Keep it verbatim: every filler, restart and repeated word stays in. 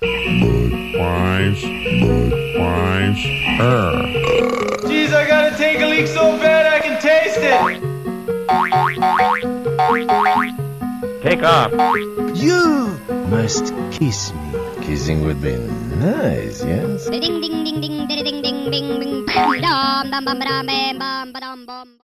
Budweiser, Budweiser. Jeez, I gotta take a leak so bad I can taste it. Take off. You must kiss me. Kissing would be nice, yes? Ding ding ding ding ding ding ding ding ding. Dum dum dum dum dum dum dum.